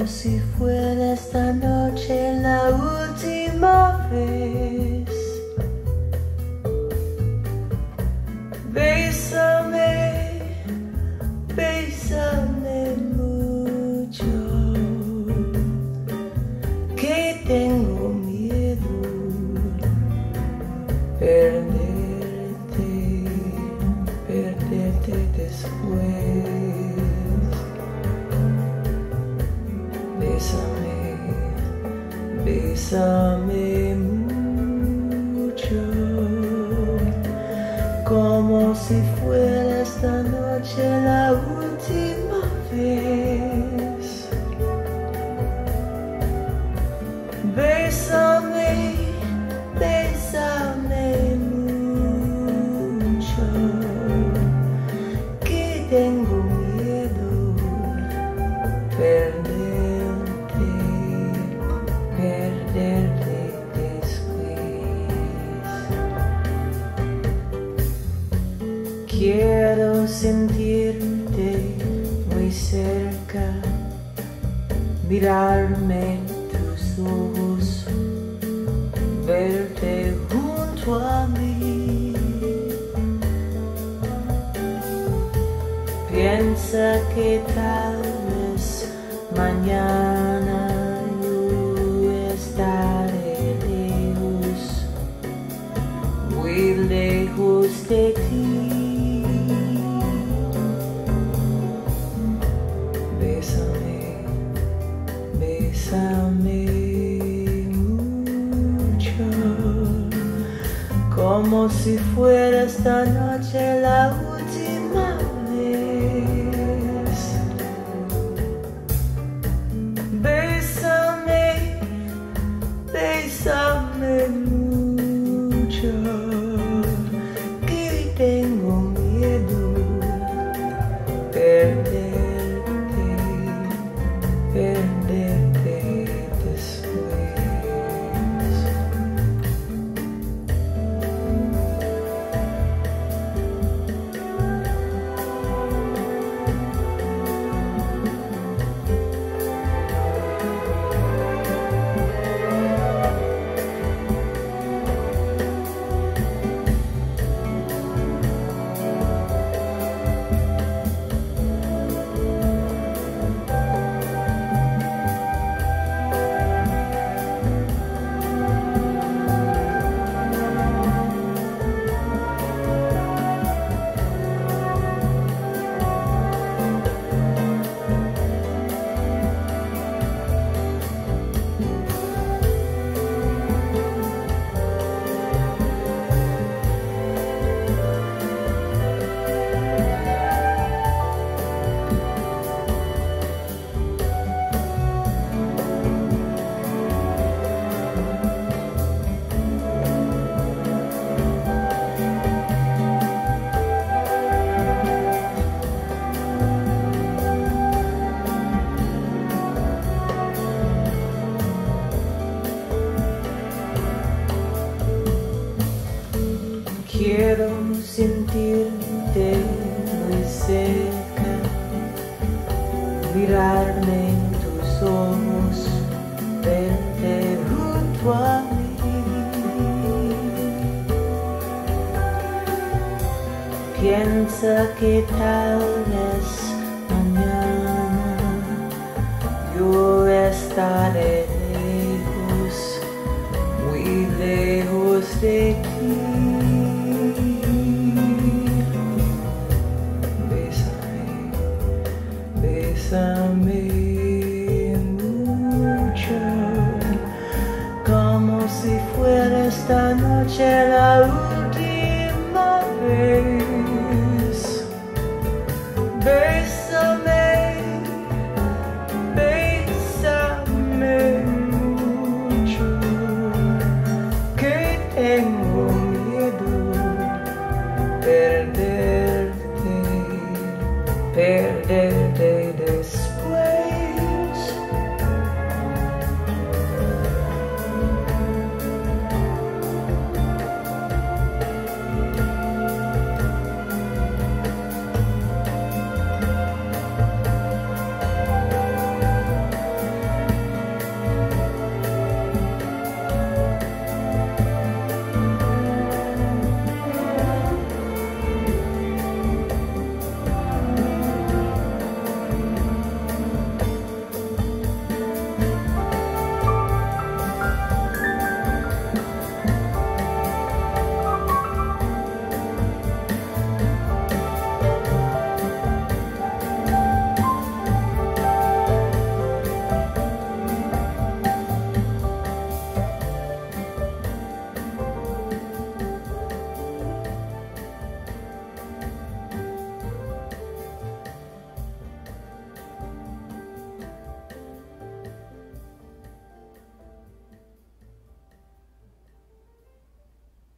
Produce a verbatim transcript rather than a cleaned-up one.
si fuera esta noche la última vez. Bésame, bésame mucho, que tengo miedo perderte, perderte después. Bésame, bésame mucho, como si fuera esta noche la última vez. Bésame, bésame mucho, que tengo miedo perderte, perderte después. Quiero sentirte muy cerca, mirarme en tus ojos, verte junto a mí. Piensa que tal vez mañana yo estaré lejos, muy lejos de ti. Bésame, bésame mucho, como si fuera esta noche la última vez. Bésame, bésame mucho, que tengo miedo perderte, perderte después. Quiero sentirte muy cerca, mirarme en tus ojos, verte junto a mí. Piensa que tal vez mañana yo estaré lejos, muy lejos de ti. Bésame mucho, como si fuera esta noche la última vez. Bésame, bésame mucho, que tengo miedo perderte, perderte.